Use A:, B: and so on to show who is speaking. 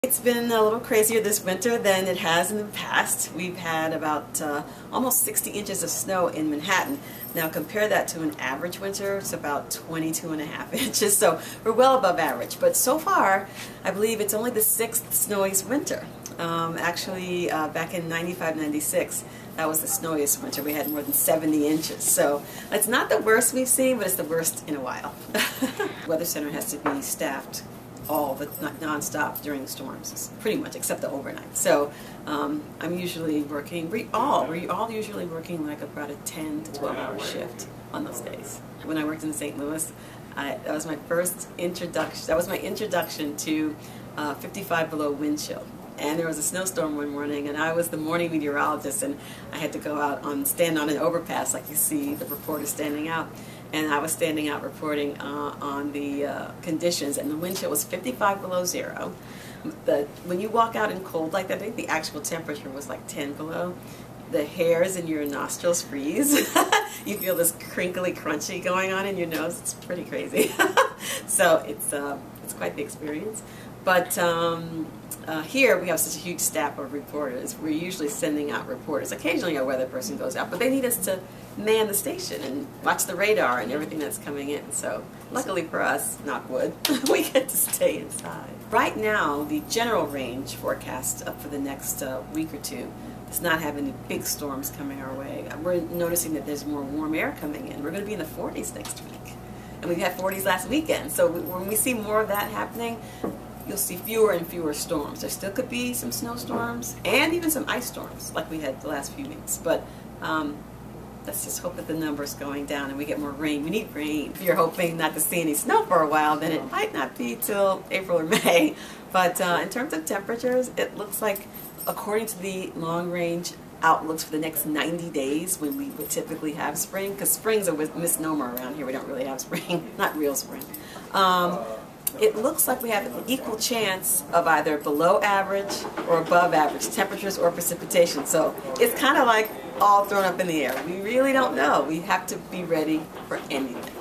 A: It's been a little crazier this winter than it has in the past. We've had about almost 60 inches of snow in Manhattan. Now compare that to an average winter, it's about 22.5 inches, so we're well above average. But so far, I believe it's only the sixth snowiest winter. Actually, back in 95, 96, that was the snowiest winter. We had more than 70 inches. So it's not the worst we've seen, but it's the worst in a while. Weather Center has to be staffed all the non-stop during storms, pretty much, except the overnight. So I'm usually working, we're all usually working like about a 10 to 12 hour shift on those days. When I worked in St. Louis, that was my first introduction, that was my introduction to 55 below wind chill. And there was a snowstorm one morning, and I was the morning meteorologist, and I had to go out stand on an overpass like you see the reporters standing out. And I was standing out reporting on the conditions, and the wind chill was 55 below zero. When you walk out in cold like that, I think the actual temperature was like 10 below. The hairs in your nostrils freeze. You feel this crinkly, crunchy going on in your nose. It's pretty crazy. So it's quite the experience. But here we have such a huge staff of reporters. We're usually sending out reporters. Occasionally a weather person goes out, but they need us to man the station and watch the radar and everything that's coming in. So luckily for us, knock wood, we get to stay inside. Right now, the general range forecast for the next week or two does not have any big storms coming our way. We're noticing that there's more warm air coming in. We're going to be in the 40s next week. And we had 40s last weekend. So when we see more of that happening, you'll see fewer and fewer storms. There still could be some snowstorms and even some ice storms like we had the last few weeks. But let's just hope that the number's going down and we get more rain. We need rain. If you're hoping not to see any snow for a while, then it might not be till April or May. But in terms of temperatures, it looks like, according to the long-range outlooks for the next 90 days when we would typically have spring, because spring's a misnomer around here. We don't really have spring, not real spring. It looks like we have an equal chance of either below average or above average temperatures or precipitation. So it's kind of like all thrown up in the air. We really don't know. We have to be ready for anything.